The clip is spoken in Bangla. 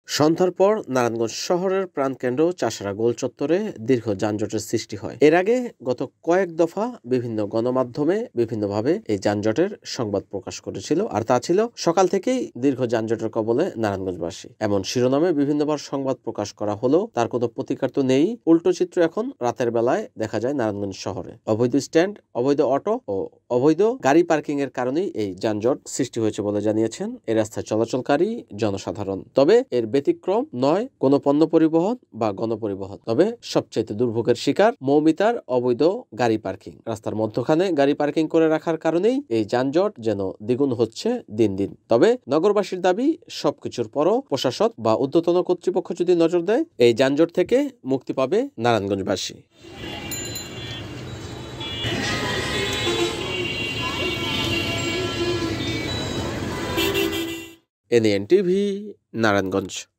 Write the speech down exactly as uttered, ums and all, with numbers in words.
সন্ধ্যার পর নারায়ণগঞ্জ শহরের প্রাণকেন্দ্র চাষারা গোল চত্বরে দীর্ঘ যানজটের সৃষ্টি হয়। এর আগে গত কয়েক দফা বিভিন্ন গণমাধ্যমে বিভিন্নভাবে এই যানজটের সংবাদ প্রকাশ করেছিল, আর তা ছিল সকাল থেকেই দীর্ঘ যানজটের কবলে নারায়ণগঞ্জবাসী। এমন শিরোনামে বিভিন্নবার সংবাদ প্রকাশ করা হলেও তার কোনো প্রতিকার তো নেই। উল্টো চিত্র এখন রাতের বেলায় দেখা যায় নারায়ণগঞ্জ শহরে। অবৈধ স্ট্যান্ড, অবৈধ অটো ও অবৈধ গাড়ি পার্কিং এর কারণেই এই যানজট সৃষ্টি হয়েছে বলে জানিয়েছেন এই রাস্তায় চলাচলকারী জনসাধারণ। তবে এর ব্যতিক্রম নয় কোনো পণ্য পরিবহন বা গণপরিবহন। তবে সবচেয়ে দুর্ভোগের শিকার মৌমিতার অবৈধ গাড়ি পার্কিং। রাস্তার মধ্যখানে গাড়ি পার্কিং করে রাখার কারণেই এই যানজট যেন দ্বিগুণ হচ্ছে দিন দিন। তবে নগরবাসীর দাবি, সবকিছুর পরও প্রশাসন বা ঊর্ধ্বতন কর্তৃপক্ষ যদি নজর দেয়, এই যানজট থেকে মুক্তি পাবে নারায়ণগঞ্জবাসী। NN TV, Narayanganj.